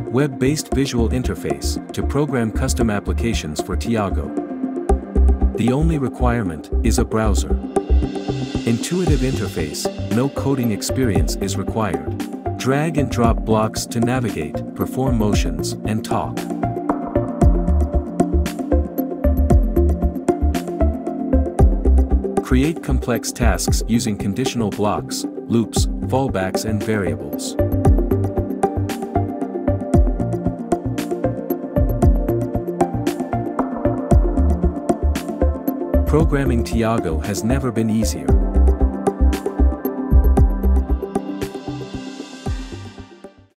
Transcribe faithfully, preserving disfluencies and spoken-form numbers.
web-based visual interface to program custom applications for TIAGo. The only requirement is a browser. Intuitive interface, no coding experience is required. Drag and drop blocks to navigate, perform motions, and talk. Create complex tasks using conditional blocks, loops, fallbacks and variables. Programming TIAGo has never been easier.